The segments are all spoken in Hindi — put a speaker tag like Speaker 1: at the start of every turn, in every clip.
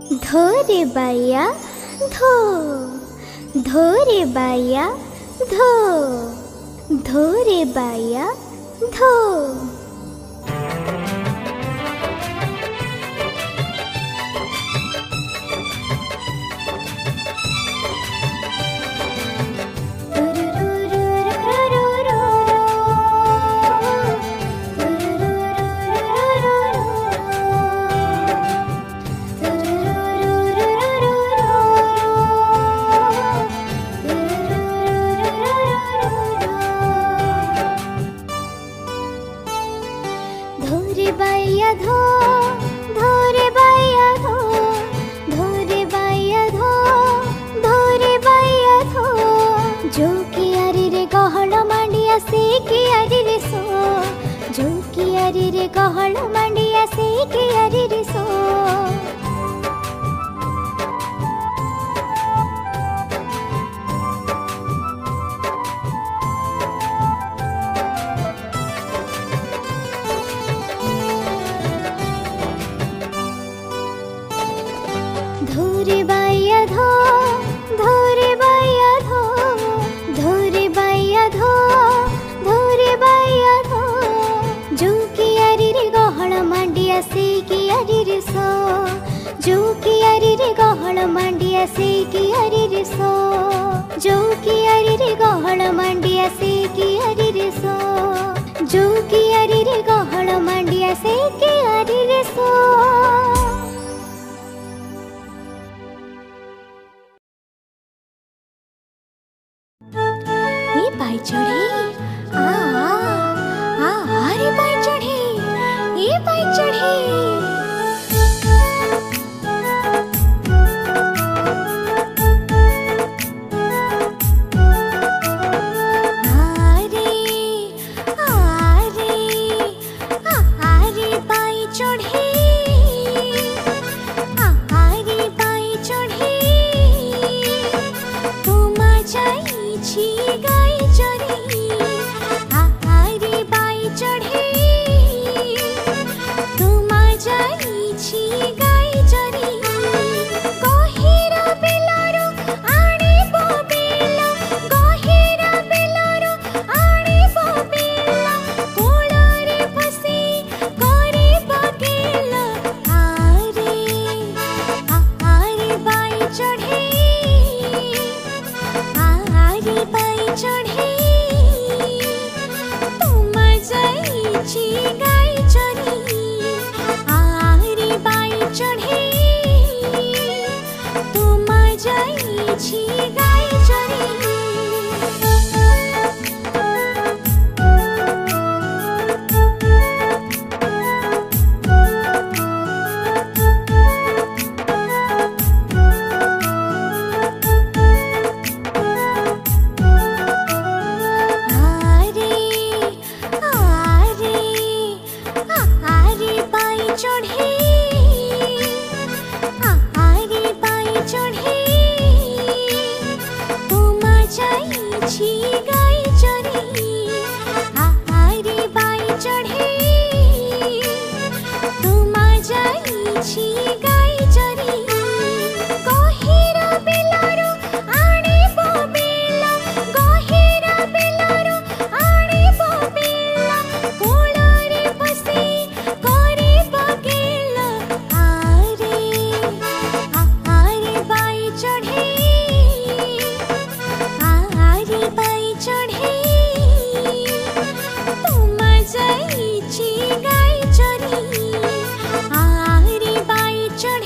Speaker 1: धोरे बाया धो, धोरे बाया धो, धोरे बाया धो। धोरे बाया धो, धोरे बाया धो, धोरे बाया धो, धोरे बाया धो। जो कियारी रे गहल मांडिया से कियारी रे सो, जो कियारी रे गहल मांडिया से कियारी रे सो। धोरे बाया धो, धोरे बाया धो, धोरे बाया धो, धोरे बाया धो। जो कियारी रे गहल मांडिया से कियारी रे सो, जो कियारी रे गहल मांडिया से कियारी रे सो, जो कियारी रे गहल मांडिया से कियारी रे सो, जो कियारी रे गहल मांडिया से कियारी रे सो। बाई चढ़े आ रे बाई चढ़े, ये बाई चढ़े। गाई चरी, आ रे बाई चढ़े।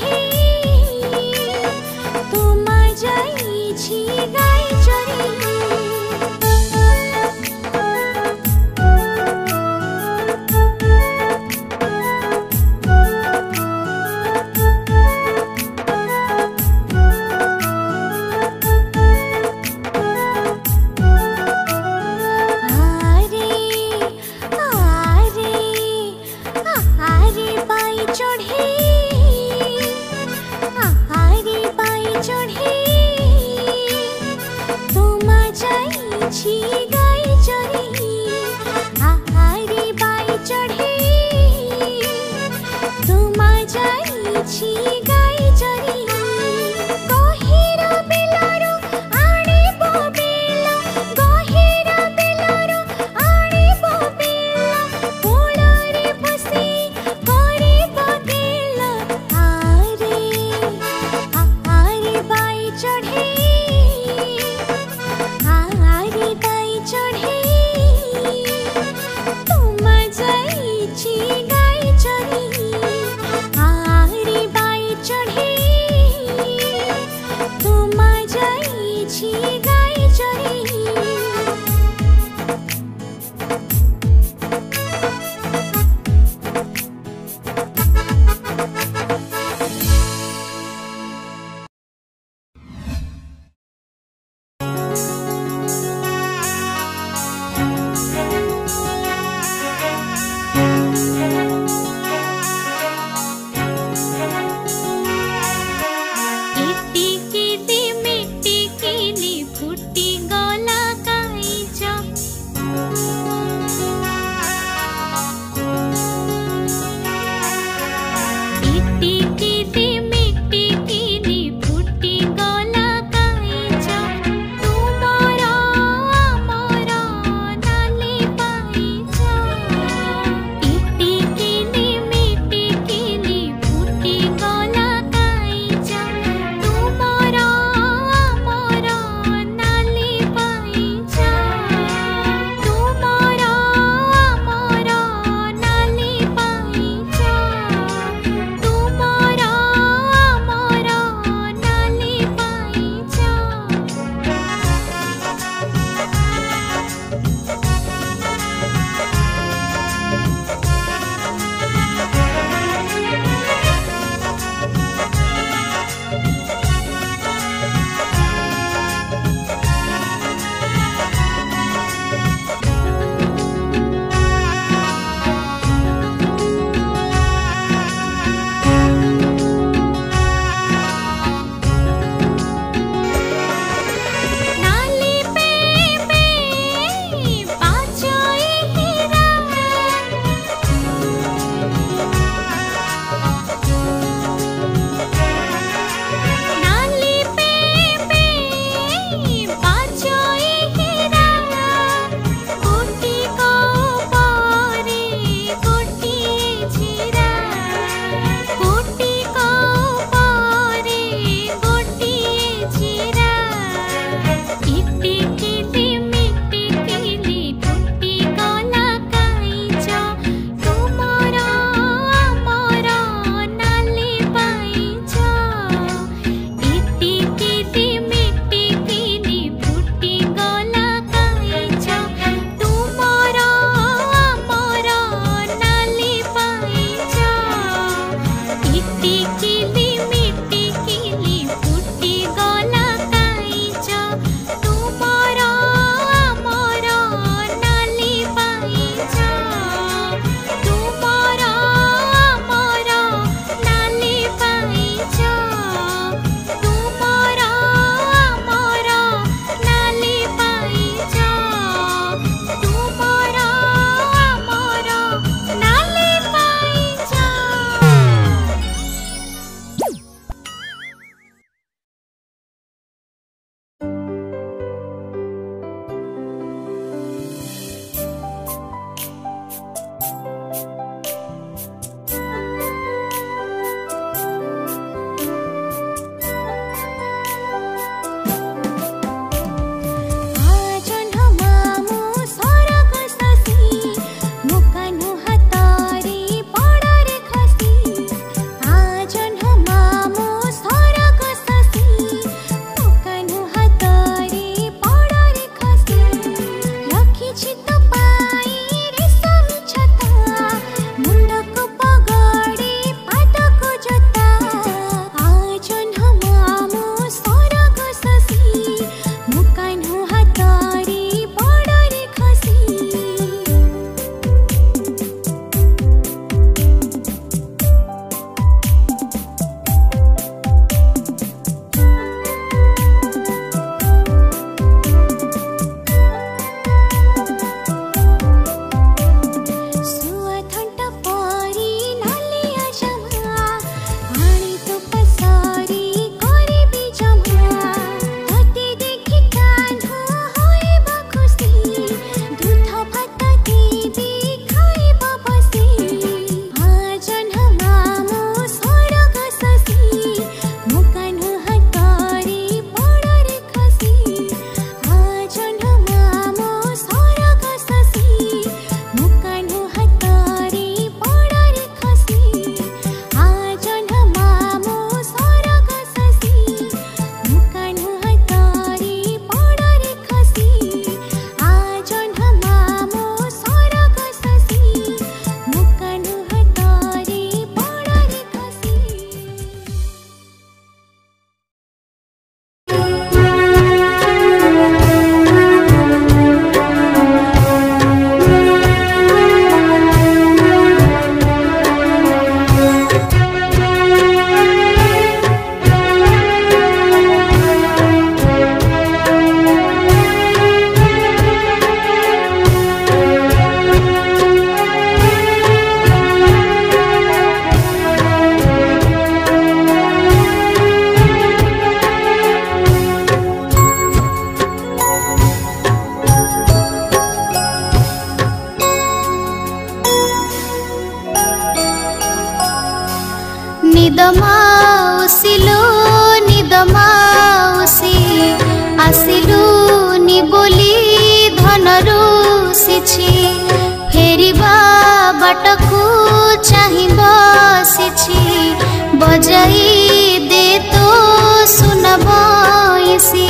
Speaker 1: निद माउसिलो निद माउसी आसिलुनी बोली धन रुषिछि फेरिबा बाटकु चाहि बसिछि बजाई दे तो सुन बंसी।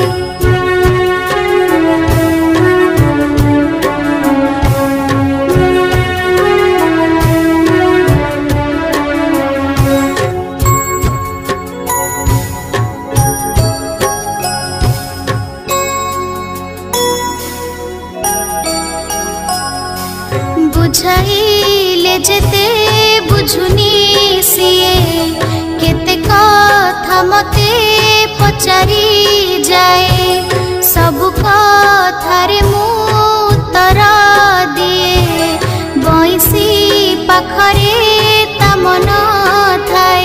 Speaker 1: बुझाइले जेते बुझुनी सिए केते कथा मते पचारी जाए सब कथारे मु उत्तर दिए बंसी पाखरे ता मन थाए।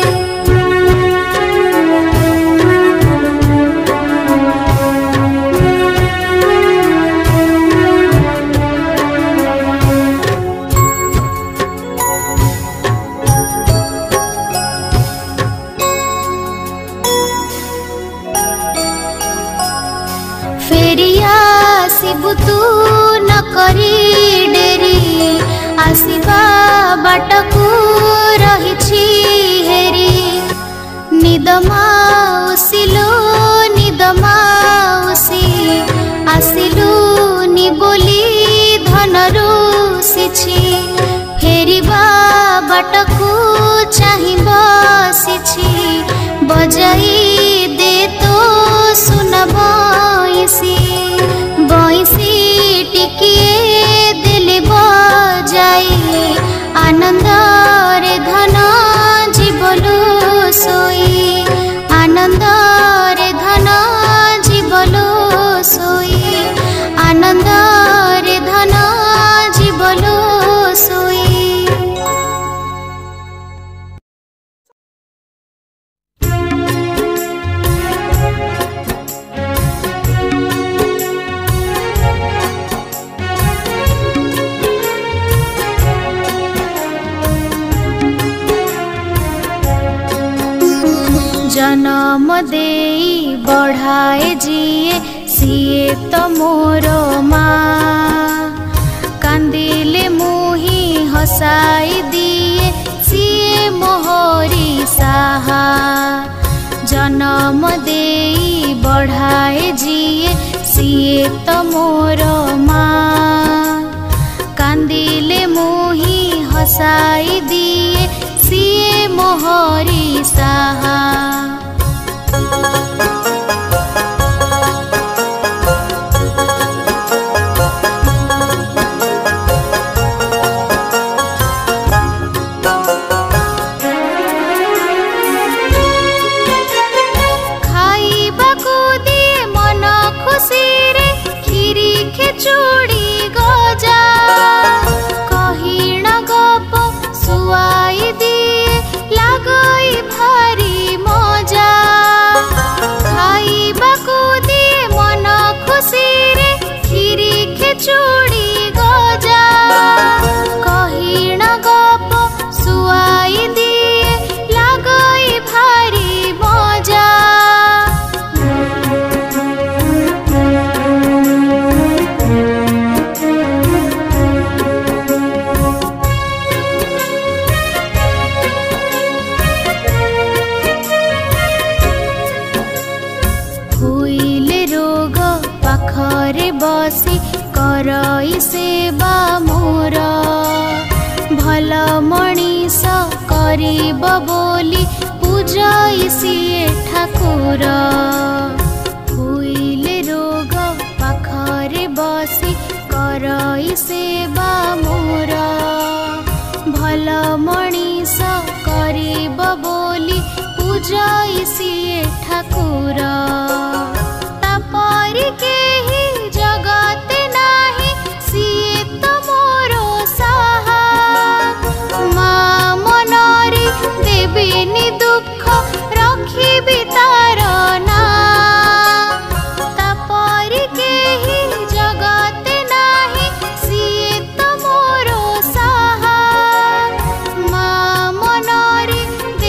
Speaker 1: तू न करी डेरी आसिबा बाटकु रहिछि हेरी निद माउसिलो निद माउसी आसिलुनी बोली धन रुषिछि फेरिबा बाटकु चाहि बसिछि बजाई दे तो सुन बंसी। बंसी टिकिए दिले बजाई आनंद रे धन जीवलो सोई आनंद रे धन जीवलो सोई आनंद रे धन जीवलो सोई। जन्म देई बढ़ाए जिए सिए तो मोर माँ कांदिले मुही हसाई दिए सिए मोहरी साहा जन्म देई बढ़ाए जिए सिए तो मोर माँ कांदिले मुही हसाई दिए सिए मोहरी साहा। खाइबाकु दिए मन खुशी रे खीरी खेचुड़ी गजा कहिण गप सुआई दिए लागई भारी मजा खाइबाकु दिए मन खुशी रे खीरी खेचुड़ी गजा कहिण गप सुआई दिए लागई भारी मजा। पाखरे बसी करई सेवा मोर भल मणिष करिब बोली पूजाई सिए ठाकुर हुइले रोग पाखरे बसी करई सेवा मोर भल मणिष करिब बोली पूजाई सिए ठाकुर तापरि केही जगते नाही सिए तो मोरो साहा माँ मनरे देबेनी दुख रखिबी तार ना तापरि केही जगते नाही सिए तो मोरो साहा माँ मनरे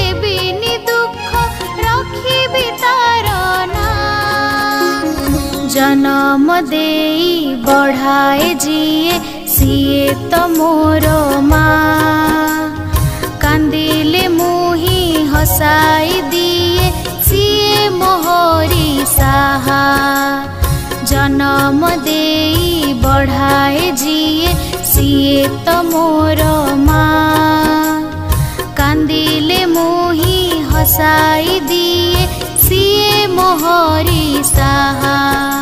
Speaker 2: देई बढ़ाए जिए सिए तो मोर माँ। कांदिले मुही हसाई दिए सिए मोहरी साहा। जन्म देई बढ़ाए जिए सिए तो मोर माँ। कांदिले मुही हसाई दिए सिए मोहरी साहा।